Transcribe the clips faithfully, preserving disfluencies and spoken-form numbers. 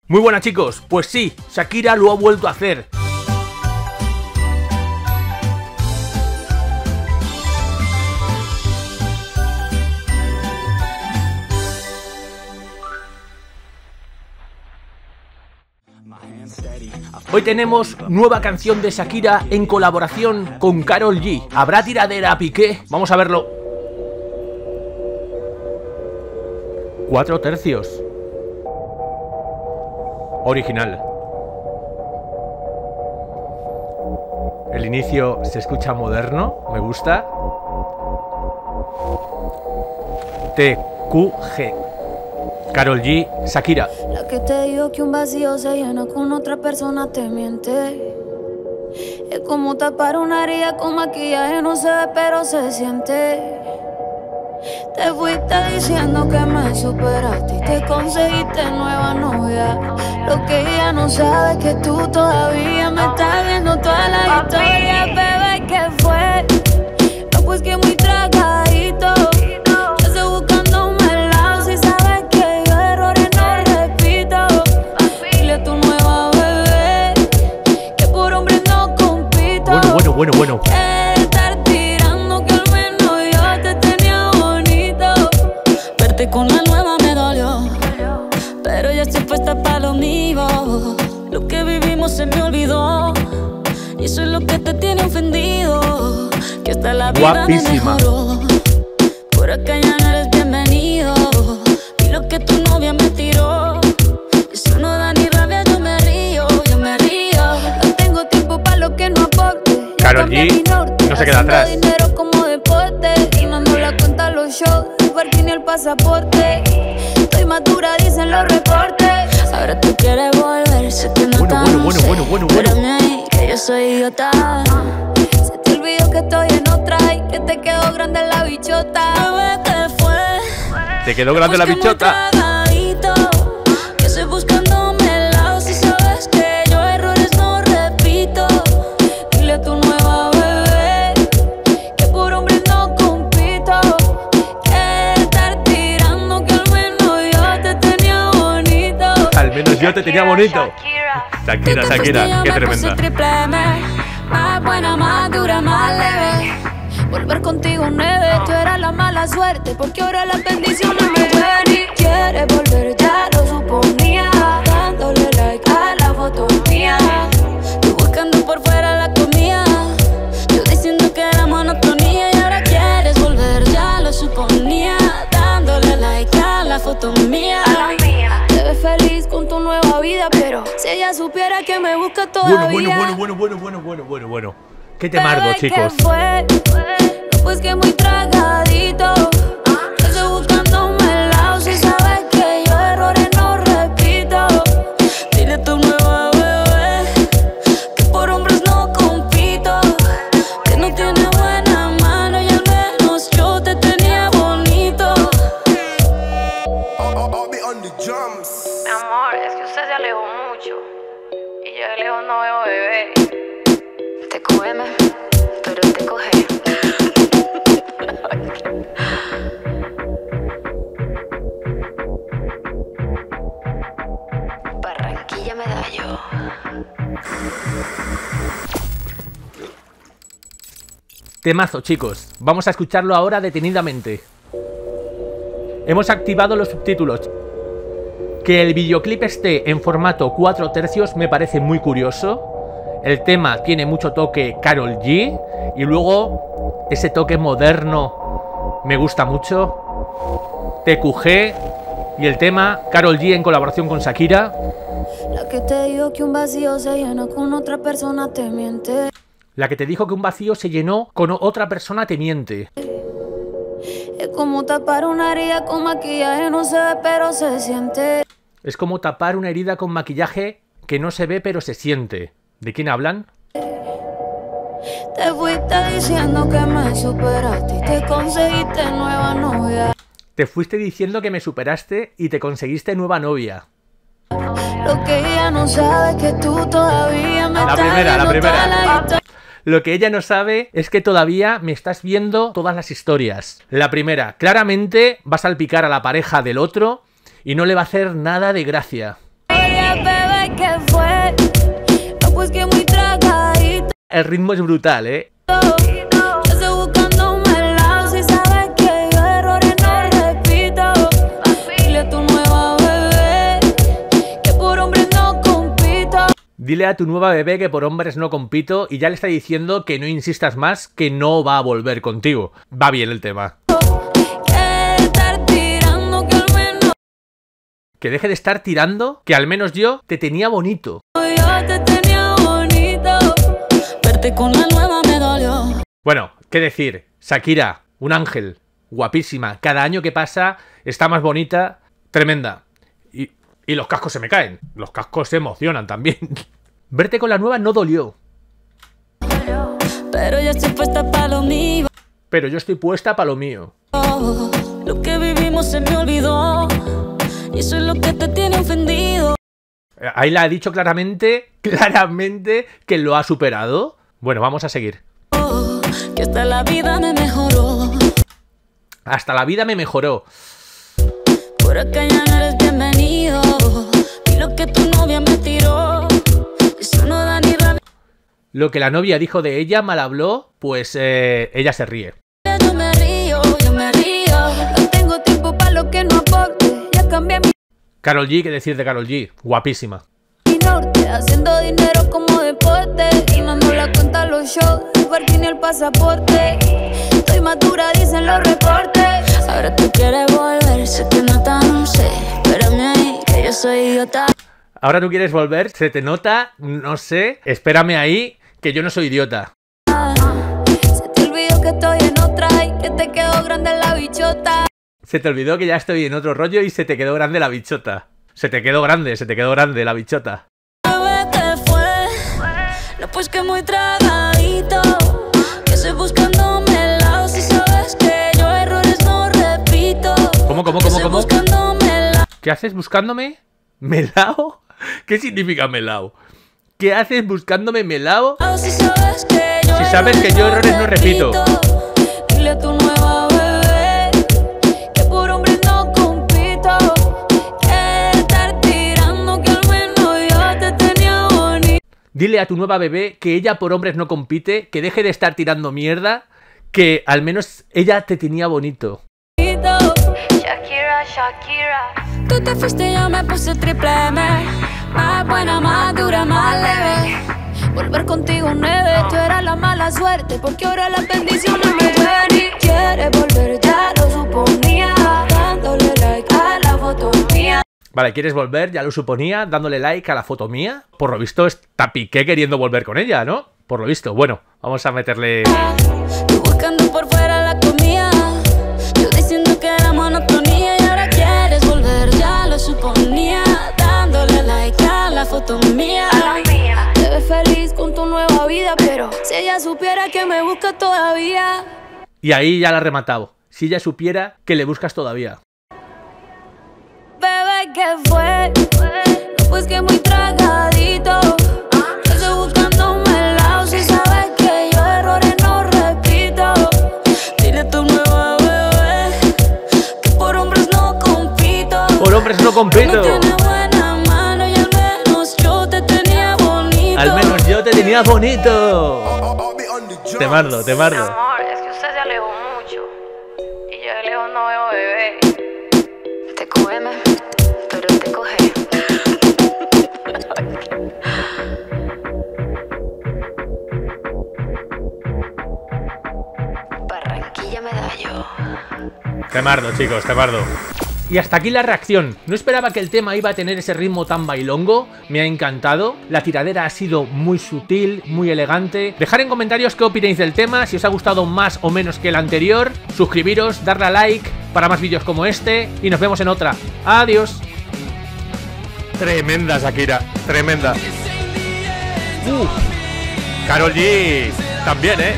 Muy buenas chicos, pues sí, Shakira lo ha vuelto a hacer. Hoy tenemos nueva canción de Shakira en colaboración con Karol G. ¿Habrá tiradera a Piqué? Vamos a verlo. Cuatro tercios. Original. El inicio se escucha moderno, me gusta. T Q G. Karol G, Shakira. La que te digo que un vacío se llena con otra persona te miente. Es como tapar una herida con maquillaje, no se ve pero se siente. Te fuiste diciendo que me superaste y te conseguiste nueva novia. Lo que ella no sabe es que tú todavía me estás viendo toda la historia. Bebé, ¿qué fue? No, pues que muy tragadito. Yo estoy buscándome el lado. Si sabes que yo errores no repito. Dile a tu nueva bebé que por hombre no compito. Bueno, bueno, bueno, bueno. Con la nueva me dolió, pero ya estoy puesta para lo mío. Lo que vivimos se me olvidó y eso es lo que te tiene ofendido. Que hasta la vida Guapísima. me mejoró. Por acá ya no eres bienvenido. Y lo que tu novia me tiró, eso no da ni rabia, yo me río, yo me río. No tengo tiempo para lo que no aporte. Karol G no se queda atrás. Dinero como deporte y no nos la cuenta los shows. Ni el pasaporte. Estoy madura, dicen los reportes. Ahora tú quieres volver, sé que no bueno, bueno, bueno, bueno, bueno, bueno. Espérame ahí, que yo soy idiota. Se te olvidó que estoy en otra y que te quedó grande la bichota. Bebé, ¿qué fue? Te quedó grande la bichota. Que estoy buscándome el lado. Si sabes que yo errores no repito. Dile a tu nueva bebé que por hombre no compito. Al menos yo te tenía bonito. Shakira, Shakira, qué tremenda. Más buena, más dura, más leve. Volver contigo nueve. Tú eras la mala suerte porque ahora las bendiciones me llueven. Y quieres volver, ya lo suponía. Dándole like a la foto mía. Tú buscando por fuera la comida. Yo diciendo que era monotonía. Y ahora quieres volver, ya lo suponía. Dándole like a la foto mía. Te ves feliz con tu nueva vida, pero si ella supiera que me busca todavía. Bueno, bueno, bueno, bueno, bueno, bueno, bueno, bueno. Qué temardo, chicos. ¿Qué fue? No, pues que muy tragadito. Yo estoy buscándome el lado. Si sabes que yo errores no repito. Dile a tu nueva bebé que por hombres no compito. Que no tiene buena mano y al menos yo te tenía bonito. Mi amor, es que usted se alejó mucho y yo de lejos no veo bebé. Te come, pero te coge. Barranquilla Medallo. Temazo, chicos. Vamos a escucharlo ahora detenidamente. Hemos activado los subtítulos. Que el videoclip esté en formato cuatro tercios me parece muy curioso. El tema tiene mucho toque Karol G. Y luego ese toque moderno me gusta mucho. T Q G. Y el tema Karol G en colaboración con Shakira. La que te digo que un vacío se llena con otra persona te miente. La que te dijo que un vacío se llenó con otra persona te miente. Es como tapar una herida con maquillaje, no se ve pero se siente. Es como tapar una herida con maquillaje que no se ve pero se siente. ¿De quién hablan? Te fuiste diciendo que me superaste y te conseguiste nueva novia. Te fuiste diciendo que me superaste y te conseguiste nueva novia. Lo que ella no sabe es que tú todavía me La estás primera, la viendo primera. toda la historia. Lo que ella no sabe es que todavía me estás viendo todas las historias. La primera, claramente va a salpicar a la pareja del otro y no le va a hacer nada de gracia. Ella bebé, ¿qué fue? No, pues que muy tragadito. El ritmo es brutal, ¿eh? Yo estoy buscándome el lado. Si sabes que yo errores no repito. Dile a tu nueva bebé que por hombres no compito. Dile a tu nueva bebé que por hombres no compito y ya le está diciendo que no insistas más, que no va a volver contigo. Va bien el tema. Que estar tirando, que al menos Que deje de estar tirando, que al menos yo te tenía bonito. yo te tenía bonito. Verte con la nueva me dolió. Bueno, qué decir, Shakira, un ángel, guapísima, cada año que pasa está más bonita, tremenda. Y, y los cascos se me caen, los cascos se emocionan también. Verte con la nueva no dolió, Pero ya estoy puesta para lo mío. pero yo estoy puesta para lo mío. Lo que vivimos se me olvidó. Y eso es lo que te tiene ofendido. Ahí la ha dicho claramente, claramente que lo ha superado. Bueno, vamos a seguir. Que hasta la vida me mejoró. Hasta la vida me mejoró. Por acá ya no eres bienvenido. Y lo que tu novia me tiró, eso no da ni rabia. Lo que la novia dijo de ella, mal habló, pues eh, ella se ríe. Yo me río, yo me río. No tengo tiempo para lo que no aporte. Ya cambié mi Karol G, ¿qué decir de Karol G? Guapísima. norte, haciendo dinero como deporte. Y no ando la cuenta a los shows, el parking y el pasaporte. Estoy madura, dicen los reportes. Ahora tú quieres volver, sé que no tan sé. Espérame ahí, que yo soy idiota. Ahora tú quieres volver, se te nota, no sé. Espérame ahí, que yo no soy idiota. Se te olvidó que estoy en otra y que te quedó grande la bichota. Se te olvidó que ya estoy en otro rollo y se te quedó grande la bichota. Se te quedó grande, se te quedó grande la bichota. Bebé, ¿qué fue? No, pues que muy tragadito. Que estoy buscándome el lado. Si sabes que yo errores no repito. ¿Cómo, cómo, Que cómo, estoy cómo? buscándome el lado. ¿Qué haces buscándome? ¿Melao? ¿Qué significa melao? ¿Qué haces buscándome melao? Si sabes que yo, Si sabes que yo errores no repito. Dile a tu nueva bebé que por hombres no compito. Que estar tirando, que al menos yo te tenía bonito. Dile a tu nueva bebé que ella por hombres no compite, que deje de estar tirando mierda, que al menos ella te tenía bonito. Shakira, Shakira. Tú te fuiste, yo me puse triple M. Más buena, más dura, más leve. Volver contigo nueve, tú eras la mala suerte, porque ahora las bendiciones me llueven. Y quieres volver, ya lo suponía, dándole like a la foto mía. Vale, ¿quieres volver? Ya lo suponía, dándole like a la foto mía. Por lo visto está Piqué queriendo volver con ella, ¿no? Por lo visto. Bueno, vamos a meterle... Tú buscando por fuera la comida, yo diciendo que era monotonía. Y ahora quieres volver, ya lo suponía, dándole like a la foto mía. Te ves feliz con tu nueva vida, pero si ella supiera que me busca todavía. Y ahí ya la ha rematado. Si ella supiera que le buscas todavía. Bebé, ¿qué fue? No, pues que muy tragadito. Yo estoy buscándome el lado. Si sabes que yo errores no repito. Dile a tu nueva bebé que por hombres no compito. Por hombres no compito. No tiene buena mano y al menos yo te tenía bonito. Al menos yo te tenía bonito. Te mardo, te Mi mardo. amor, es que usted se alejó mucho. Y yo de lejos no veo bebé. Te come, pero te coge. Barranquilla Medallo. Te mardo, chicos, te mardo. Y hasta aquí la reacción. No esperaba que el tema iba a tener ese ritmo tan bailongo. Me ha encantado. La tiradera ha sido muy sutil, muy elegante. Dejad en comentarios qué opináis del tema, si os ha gustado más o menos que el anterior. Suscribiros, darle a like para más vídeos como este. Y nos vemos en otra. Adiós. Tremenda Shakira, tremenda. Uh, Karol G también, ¿eh?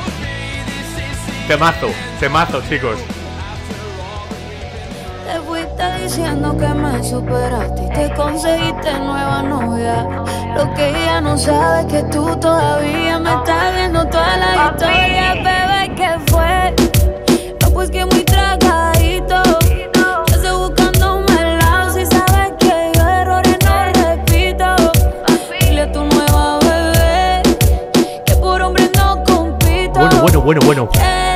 Temazo, temazo, chicos. Te fui está diciendo que me superaste y te conseguiste nueva novia. Lo que ella no sabe es que tú todavía me estás viendo toda la historia. Bebé, ¿qué fue? No, pues que muy tragadito. Yo estoy buscándome el lado. Si sabes que yo errores no repito. Dile a tu nueva bebé que por hombre no compito. Bueno, bueno, bueno, bueno. Yeah.